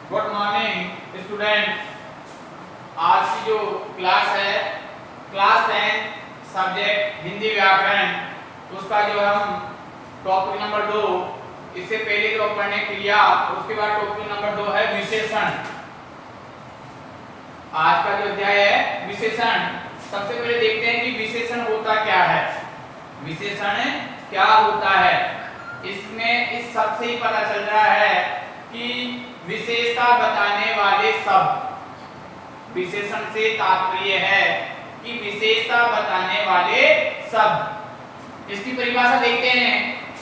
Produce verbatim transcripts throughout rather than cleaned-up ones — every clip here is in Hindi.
Good morning student. आज की जो क्लास है क्लास टेन सब्जेक्ट हिंदी व्याकरण, उसका जो हम टॉपिक नंबर दो, इससे पहले जो अपन ने किया उसके बाद टॉपिक नंबर दो है विशेषण। आज का जो अध्याय है विशेषण। सबसे पहले देखते हैं कि विशेषण होता क्या है। विशेषण क्या होता है, इसमें इस शब्द से ही पता चल रहा है कि विशेषता बताने वाले शब्द। विशेषण से तात्पर्य है कि विशेषता बताने वाले शब्द। इसकी परिभाषा देखते हैं।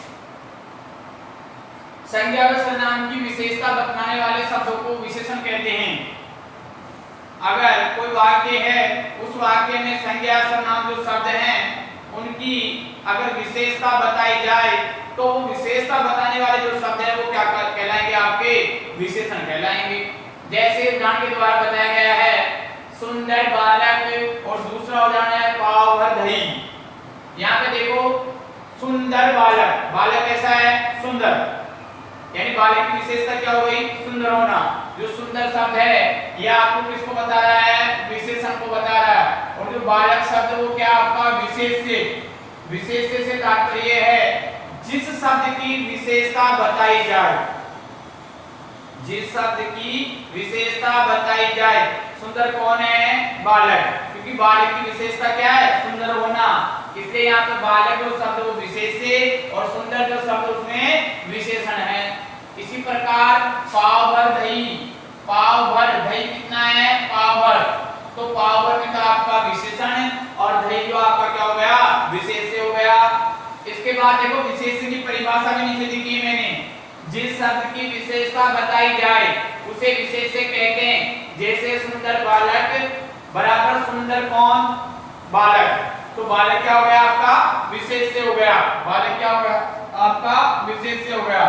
संज्ञा व सर्वनाम की विशेषता बताने वाले शब्दों को विशेषण कहते हैं। अगर कोई वाक्य है, उस वाक्य में संज्ञा सर्वनाम जो शब्द हैं उनकी अगर विशेषता बताई जाए तो वो विशेषता बताने वाले जो शब्द हैं वो क्या कहलाएंगे, आपके विशेषण कहलाएंगे। जैसे उदाहरण के द्वारा बताया गया है सुंदर बालक, और दूसरा उदाहरण है पाव भर दही। यहाँ पे देखो सुंदर बालक, बालक कैसा है, सुंदर, यानी बालक की विशेषता क्या हो गई, सुंदर होना। जो सुंदर शब्द है यह आपको किसको बता रहा है, विशेषण को बता रहा है। और जो बालक शब्द वो क्या आपका विशेष से, विशेष से तात्पर्य है जिस शब्द की विशेषता बताई जाए, जिस शब्द की विशेषता बताई जाए। सुंदर कौन है, बालक, क्योंकि बालक की विशेषता क्या है, सुंदर होना, इसलिए यहाँ पे बालक जो शब्द वो विशेष से और सुंदर जो शब्द उसमें विशेषण है। इसी प्रकार पाव भर दही, पाव भर दही कितना है, पाव भर, तो पाव भर में तो आपका विशेषण और दही जो आपका क्या हो गया, विशेष से हो गया। इसके बाद देखो विशेष की परिभाषा भी नीचे दी है मैंने। जिस शब्द की विशेषता बताई जाए उसे विशेष से कहते हैं। जैसे सुंदर बालक बराबर सुंदर कौन, बालक, तो बालक क्या हो गया आपका, विशेष से हो गया। बालक क्या हो गया आपका, विशेष से हो गया।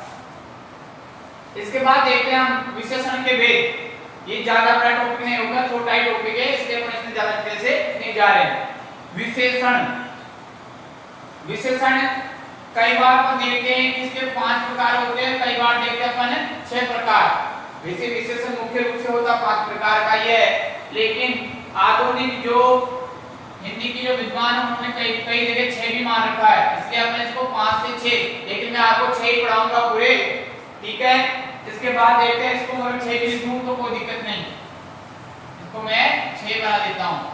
इसके बाद देखते हैं हम विशेषण के भेद। ये ज्यादा बड़ा टॉपिक नहीं होगा, छोटा ही टॉपिक है, इसलिए अपन इसमें ज्यादा अच्छे से नहीं जा रहे हैं। विशेषण, विशेषण कई बार अपन देखते हैं कि इसके पांच प्रकार होते हैं, कई बार देखते हैं अपन छह प्रकार। वैसे विशेषण मुख्य रूप से होता पांच प्रकार का ही है, लेकिन आधुनिक जो हिंदी की जो विद्वान है उन्होंने कई कई जगह छह भी मान रखा है, इसलिए अपन इसको पांच से छह, लेकिन मैं आपको छह ही पढ़ाऊंगा पूरे, ठीक है। इसके बाद देखते हैं इसको मैं छह भी लिखूं तो कोई दिक्कत नहीं, इसको मैं छह बना देता हूं।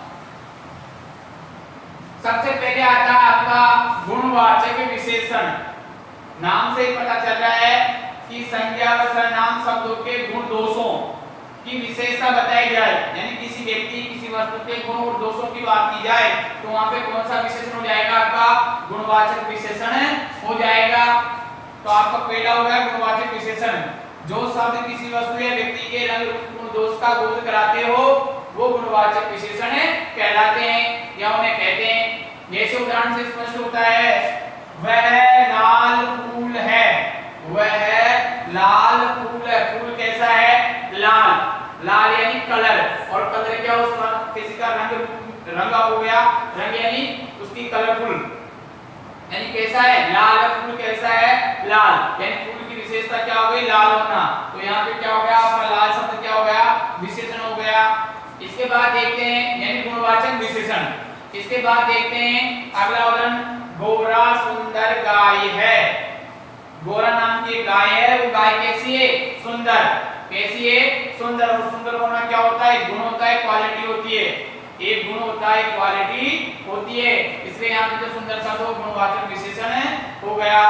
सबसे पहले आता है आपका गुणवाचक विशेषण। नाम से ही पता चल रहा है कि संज्ञा व सर्वनाम शब्दों के गुण दोषों की विशेषता बताई जाए, यानी किसी व्यक्ति किसी वस्तु के गुण और दोषों की बात की जाए तो वहां पे कौन सा विशेषण हो जाएगा, आपका गुणवाचक विशेषण हो जाएगा। तो आपका पहला हो गया गुणवाचक विशेषण। जो शब्द किसी वस्तु या व्यक्ति के रंग रूप गुण दोष का बोध कराते हो वो गुणवाचक विशेषण कहलाते हैं या उन्हें कहते हैं। जैसे उदाहरण से स्पष्ट होता है, वह लाल फूल है, वह लाल फूल है। फूल कैसा है, लाल, लाल यानी कलर, और कलर क्या उस किसी का रंग रंगा हो गया, रंग यानी उसकी कलरफुल, यानी कैसा है, लाल फूल कैसा है, लाल, यानी फूल की विशेषता क्या हो गई, लाल होना। तो यहाँ पे क्या हो गया आपका लाल शब्द क्या हो गया, विशेषण हो गया। इसके बाद देखते हैं यानी गुणवाचक विशेषण। इसके बाद देखते हैं अगला उदाहरण, गोरा सुंदर गाय है। गोरा नाम की गाय है, वो गाय कैसी है, सुंदर, कैसी है, सुंदर। और सुंदर होना क्या होता है, गुण होता है, क्वालिटी होती है, एक गुण होता है, क्वालिटी होती है, इसलिए यहाँ पे जो सुंदर शब्द हो गुणवाचक विशेषण हो गया।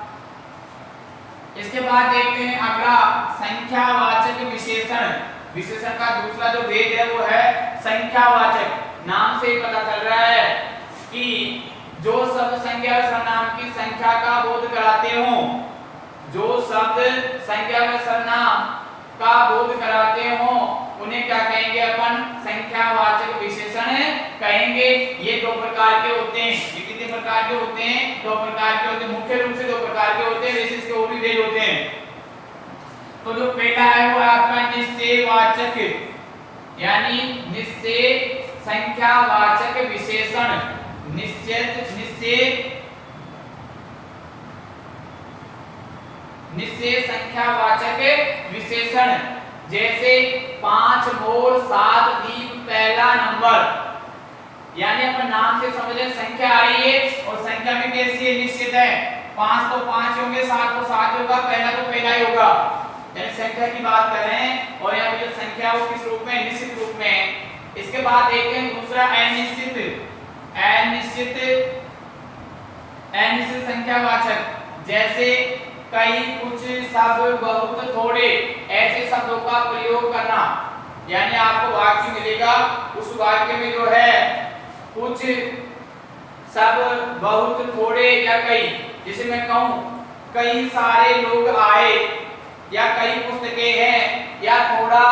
इसके बाद देखते हैं अगला संख्यावाचक विशेषण। विशेषण का दूसरा जो भेद है वो है संख्यावाचक। नाम से ही पता चल रहा है कि जो शब्द संज्ञा व सर्वनाम की संख्या का बोध कराते हो, जो शब्द संज्ञा व सर्वनाम का बोध कराते हो उन्हें क्या कहेंगे अपन, संख्यावाचक विशेषण कहेंगे। ये दो प्रकार के होते हैं। ये कितने प्रकार के होते हैं, दो प्रकार के होते हैं, मुख्य रूप से दो प्रकार के होते हैं, वैसे इसके और भी भेद होते हैं। तो जो पहला है वो आपका निश्चयवाचक, यानी निश्चय संख्यावाचक विशेषण। निश्चय निश्चय निश्चय संख्यावाचक विशेषण। जैसे पांच मोर सात दीप पहला नंबर, यानी अपन नाम से समझ लें संख्या आ रही है और संख्या भी कैसी है, निश्चित है। पांच तो पांच होंगे, सात तो सात होगा, पहला तो पहला ही होगा, यानी संख्या की बात कर रहे हैं। और यहाँ पे जो संख्या वो किस रूप में, निश्चित रूप में है। इसके बाद देखते हैं दूसरा अनिश्चित, अनिश्चित अनिश्चित संख्यावाचक, जैसे कई, कुछ, सब, बहुत, थोड़े, ऐसे शब्दों का प्रयोग करना। यानी आपको वाक्य मिलेगा, उस वाक्य में जो है कुछ, सब, बहुत, थोड़े या कई। जैसे मैं कहूं कई सारे लोग आए, या कई पुस्तकें हैं, या थोड़ा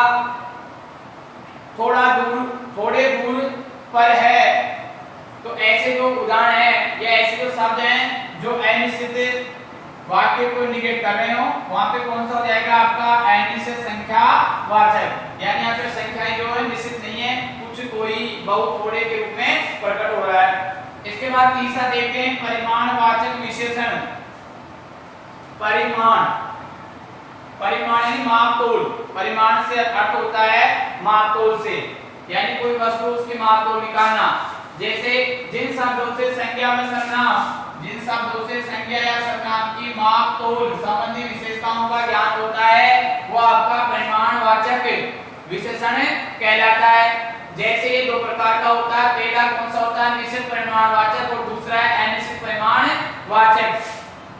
थोड़ा दूर, थोड़े दूर पर है। तो ऐसे जो उदाहरण हैं या ऐसे जो शब्द हैं जो अनिश्चित वाक्य को इंडिकेट कर रहे हो, वहां पे कौन सा हो जाएगा आपका अनिश्चित संख्यावाचक। यानी यहाँ पे संख्याएं जो है निश्चित नहीं है, कुछ, कोई, बहुत, थोड़े के रूप में प्रकट हो रहा है। इसके बाद तीसरा देखते हैं परिमाणवाचक विशेषण। परिमाण, परिमाण यानी माप-तोल, परिमाण से अर्थ होता है माप-तोल से, यानी कोई वस्तु उसके माप-तोल निकालना। जैसे जिन शब्दों से संज्ञा में सर्वनाम, जिन शब्दों से संज्ञा या सर्वनाम की माप-तोल संबंधी विशेषताओं का ज्ञान होता है, वो आपका परिमाणवाचक विशेषण कहलाता है। जैसे ये दो प्रकार का होता है, पहला कौन सा होता है, निश्चित परिमाणवाचक, और दूसरा है अनिश्चित परिमाणवाचक।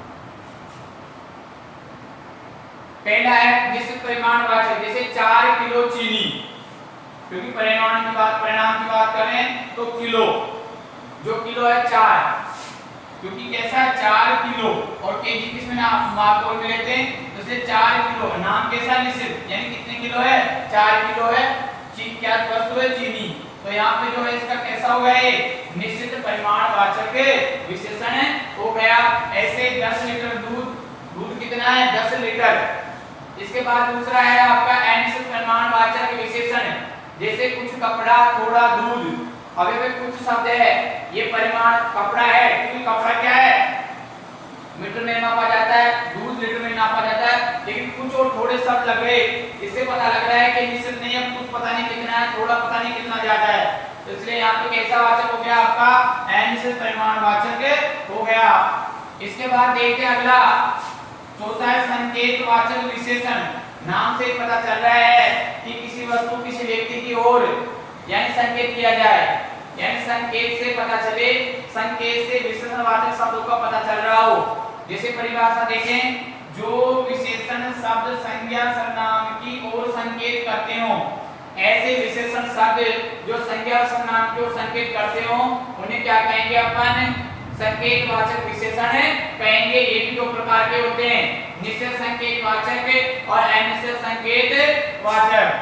पहला है निश्चित परिमाणवाचक, जैसे चार किलो चीनी, क्योंकि परिमाण की बात, परिणाम की बात करें तो किलो, जो किलो है चार, क्योंकि कैसा है चार किलो, और केजी किसमें माप-तोल में लेते हैं, तो इसलिए चार किलो, नाम कैसा निश्चित, यानी कितने किलो है, चार किलो है, क्या वस्तु है, चीनी। तो यहाँ पे जो है इसका कैसा हो गया, ये निश्चित परिमाणवाचक विशेषण हो गया। ऐसे दस लीटर दूध, दूध कितना है, दस लीटर। इसके बाद दूसरा है आपका अनिश्चित परिमाणवाचक विशेषण, जैसे कुछ कपड़ा, थोड़ा दूध। अभी भी कुछ शब्द है, ये परिमाण कपड़ा है, क्योंकि कपड़ा क्या है, मीटर में नापा जाता है, दूध लीटर में नापा जाता है, लेकिन कुछ और थोड़े शब्द लग गए, इससे पता लग रहा है कि निश्चित नहीं है, कुछ पता नहीं कितना है, थोड़ा पता नहीं कितना ज्यादा है। तो इसलिए यहाँ पे कैसा वाचक हो गया आपका, अनिश्चित परिमाणवाचक हो गया। इसके बाद देखते हैं अगला, चौथा है संकेतवाचक विशेषण। नाम से पता चल रहा है कि किसी वस्तु, किसी व्यक्ति की ओर यानी संकेत किया जाए, यानी संकेत से पता चले, संकेत से विशेषणवाचक शब्दों का पता चल रहा हो। जैसे परिभाषा देखें, जो विशेषण शब्द संज्ञा सर्वनाम की ओर संकेत करते हो, ऐसे विशेषण शब्द जो संज्ञा और सर्वनाम की ओर संकेत करते हो, उन्हें क्या कहेंगे अपन, संकेतवाचक विशेषण कहेंगे। ये भी दो प्रकार के होते हैं, निश्चित संकेतवाचक और अनिश्चित संकेतवाचक।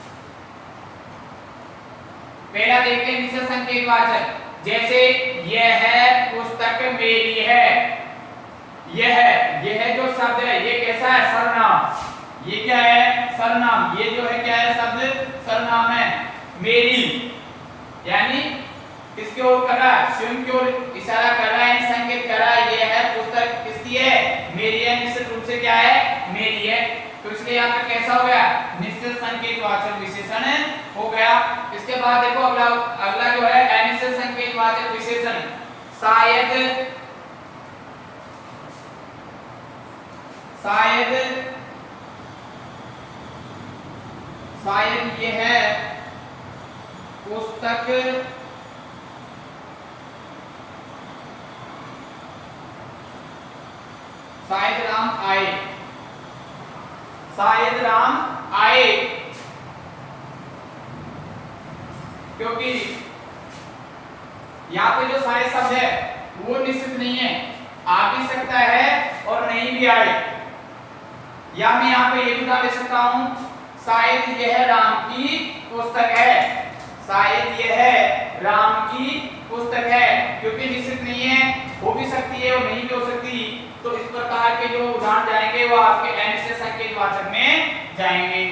पहला देखते हैं निश्चित संकेतवाचक, जैसे यह पुस्तक मेरी है, यह यह जो शब्द है ये कैसा है, सर्वनाम, ये क्या है, सर्वनाम, ये जो है क्या है, शब्द सर्वनाम है। मेरी यानी किसकी ओर कर रहा है, स्वयं की ओर इशारा कर रहा है, संकेत कर रहा है, ये है पुस्तक किसकी है, मेरी है, निश्चित रूप से क्या है, मेरी है। तो इसलिए यहाँ पे कैसा हो गया, निश्चित संकेतवाचक विशेषण हो गया। इसके बाद देखो अगला, अगला जो है अनिश्चित संकेतवाचक विशेषण, शायद, शायद शायद ये है पुस्तक शायद राम आए, शायद राम आए, क्योंकि यहाँ पे जो शायद शब्द है वो निश्चित नहीं है, आ भी सकता है और नहीं भी आए। या मैं यहाँ पे ये भी बता दे सकता हूँ, शायद यह राम की पुस्तक है, शायद यह राम की पुस्तक है, क्योंकि निश्चित नहीं है, हो भी सकती है और नहीं भी हो सकती। तो इस प्रकार के जो उदाहरण जाएंगे वो आपके अनिश्चित संकेतवाचक में जाएंगे।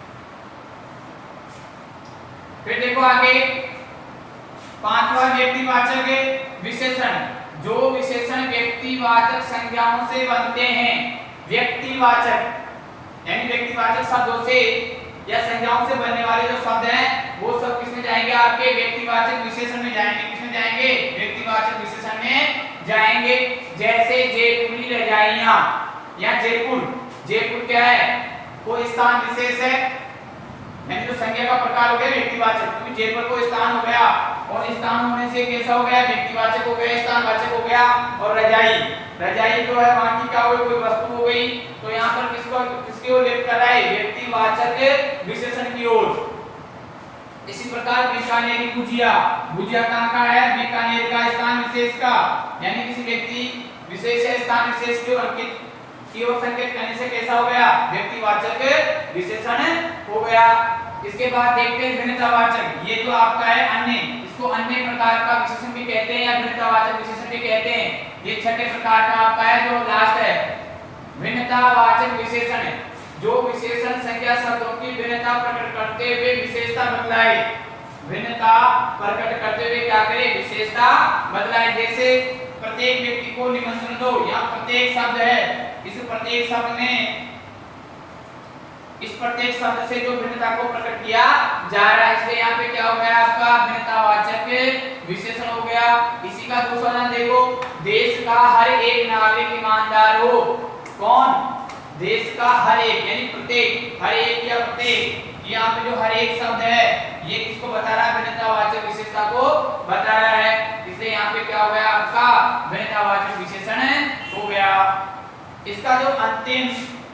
फिर देखो आगे पांचवा व्यक्तिवाचक विशेषण, जो विशेषण व्यक्तिवाचक संज्ञाओं से बनते हैं। व्यक्तिवाचक यानी व्यक्तिवाचक शब्दों से या संज्ञाओं से बनने वाले जो शब्द हैं वो सब किसमें जाएंगे, आपके व्यक्तिवाचक विशेषण में जाएंगे। किसमें जाएंगे, व्यक्तिवाचक विशेषण में जाएंगे। जैसे जयपुरी रजाइयां या जयपुर, जयपुर क्या है, कोई स्थान विशेष है, यानी जो संज्ञा का प्रकार हो गया व्यक्तिवाचक, क्योंकि जयपुर को स्थान हो गया और स्थान होने से कैसा हो गया, व्यक्तिवाचक हो गया, स्थानवाचक हो गया। और रजाई, रजाई जो है वहां की क्या हो गई, कोई वस्तु हो गई, तो यहाँ पर किसको किसकी ओर लेप कर रहा है, व्यक्तिवाचक विशेषण की ओर। इसी प्रकार बीकानेरी भुजिया, भुजिया कहाँ का है, बीकानेर का, स्थान विशेष का, यानी किसी व्यक्ति विशेष है स्थान विशेष की ओर अंकित की ओर संकेत करने से कैसा हो गया, व्यक्तिवाचक विशेषण हो गया। इसके बाद देखते हैं भिन्नतावाचक, ये जो आपका है अन्य, इसको अन्य प्रकार का विशेषण भी कहते हैं या भिन्नतावाचक विशेषण भी कहते हैं। ये छठे प्रकार का आपका है जो लास्ट है, भिन्नतावाचक विशेषण है, जो विशेषण संज्ञा शब्दों की भिन्नता प्रकट करते हुए विशेषता बदलाए, भिन्नता प्रकट करते हुए क्या करे, विशेषता बदलाए। जैसे प्रत्येक व्यक्ति को निमंत्रण दो, या प्रत्येक शब्द है, इस प्रत्येक शब्द में इस प्रत्येक शब्द से जो भिन्नता को प्रकट किया जा रहा है, इसलिए यहाँ पे क्या हो गया आपका भिन्नतावाचक विशेषण हो गया। इसी का दूसरा नाम देखो, देश का हर एक नागरिक ईमानदार हो। कौन, देश का हर एक, यानी प्रत्येक, हर एक या प्रत्येक, यहाँ पे जो हर एक शब्द है ये किसको बता रहा है, भिन्नतावाचक विशेषता को बता रहा है, इसलिए यहाँ पे क्या हो गया आपका भिन्नतावाचक विशेषण हो गया। इसका जो अंतिम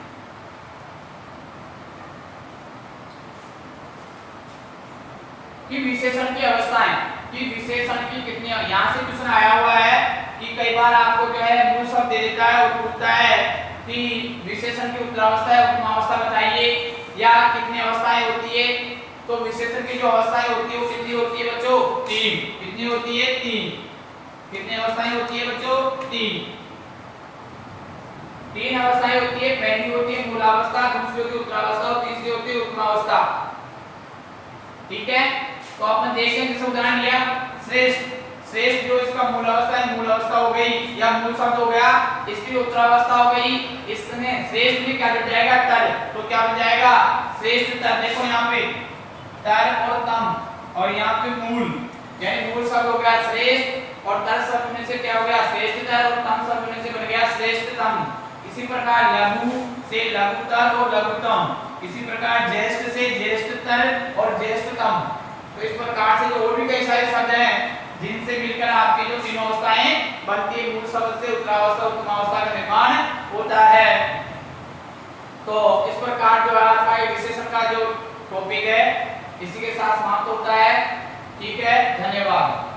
कि विशेषण की अवस्थाएं, कि विशेषण की कितनी, यहाँ से क्वेश्चन आया हुआ है कि कई बार आपको जो है मूल शब्द दे देता है और पूछता है कि विशेषण की उत्तरावस्था है उपमावस्था बताइए या कितनी अवस्थाएं होती है। तो विशेषण की जो अवस्थाएं होती है वो कितनी होती है बच्चों, तीन। कितनी होती है, तीन। कितनी अवस्थाएं होती है बच्चों, तीन। तीन अवस्थाएं होती है, पहली होती है मूलावस्था, दूसरी होती है उत्तरावस्था और तीसरी होती है उपमावस्था। ठीक है, तो आपने देखिए जैसे उदाहरण लिया श्रेष्ठ, श्रेष्ठ जो इसका मूल अवस्था है, मूल अवस्था हो गई या मूल शब्द हो गया, इसकी उत्तरावस्था हो गई, इसमें श्रेष्ठ में क्या जुड़ जाएगा, तर, तो क्या बन जाएगा श्रेष्ठ तर। देखो यहाँ पे तर और तम, और यहाँ पे मूल, यानी मूल शब्द हो गया श्रेष्ठ और तर शब्द में से क्या हो गया श्रेष्ठ तर और तम शब्द में से बन गया श्रेष्ठतम। इसी प्रकार लघु से लघुतर और लघुतम, इसी प्रकार ज्येष्ठ से ज्येष्ठतर और ज्येष्ठतम। तो इस प्रकार से जो और भी कई सारे शब्द हैं जिनसे मिलकर आपकी जो तीनों अवस्थाएं बनती है, मूल शब्द से उत्तरावस्था और उपमावस्था का निर्माण होता है। तो इस प्रकार जो है आपका विशेषण का जो टॉपिक है इसी के साथ समाप्त होता है। ठीक है, धन्यवाद।